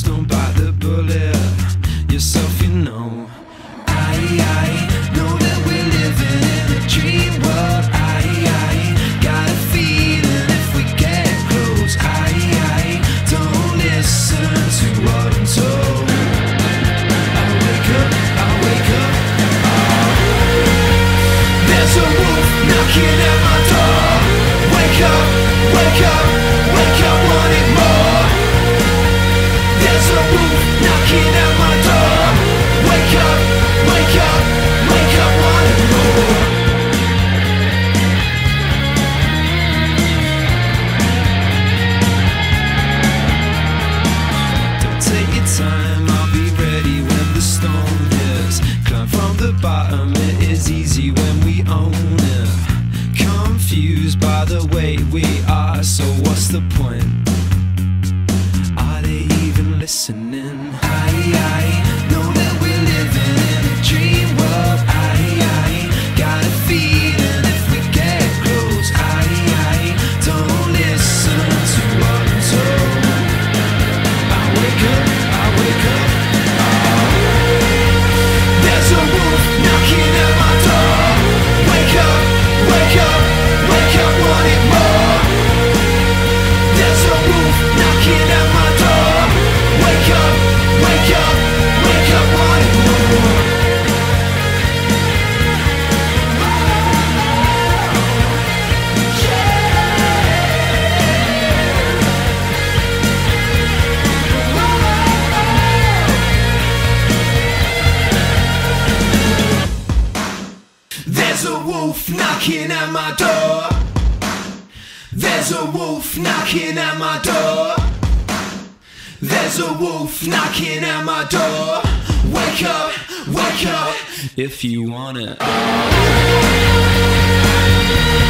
don't bite the bullet yourself, you know. I know that we're living in a dream world. I got a feeling if we get close. I don't listen to what I'm told. I'll wake up, there's a wolf knocking at my door. Wake up, wake up, wake up, wanting more. There's a wolf knocking at my door. Wake up, wake up, wake up, wanting more. Don't take your time, I'll be ready when the storm hits. Climb from the bottom, it is easy when we own it. Confused by the way we are, so what's the point? Are they even listening? I know that we're living in a dream world. I got a feeling if we get close. I don't listen to what I'm told. I wake up, there's a wolf knocking at my door. Wake up, wake up, wake up, wanting more. There's a wolf knocking at my door. Wake up, wake up, wake up, wanting more. There's a wolf knocking at my door. There's a wolf knocking at my door. There's a wolf knocking at my door. Wake up, if you want it.